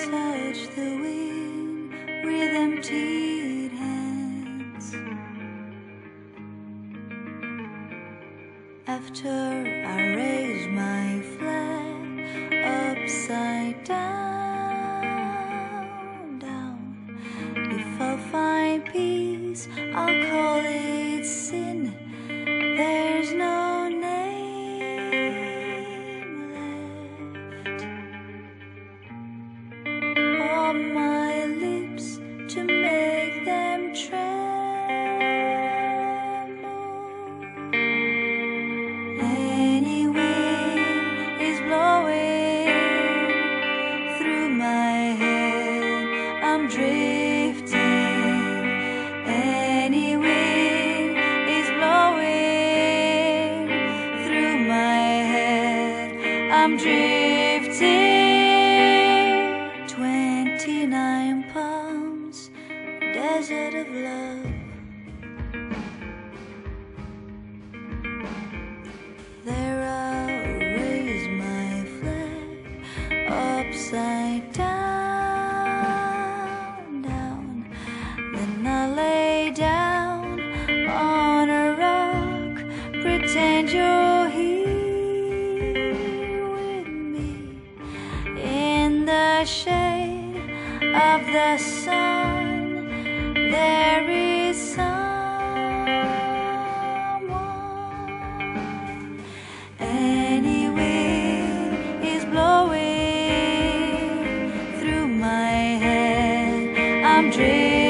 touch the wind with emptied hands. After I raise my flag upside down, down, if I'll find peace, I'll call it sin. There's no name left on my lips to make them tremble. Any wind is blowing through my head, I'm drifting. Any wind is blowing through my head, I'm drifting. 29 palms, desert of love. There I'll raise my flag upside down, down. Then I'll lay down on a rock, pretend you're here with me in the shade of the sun. There is someone. Any wind is blowing through my head, I'm dreaming.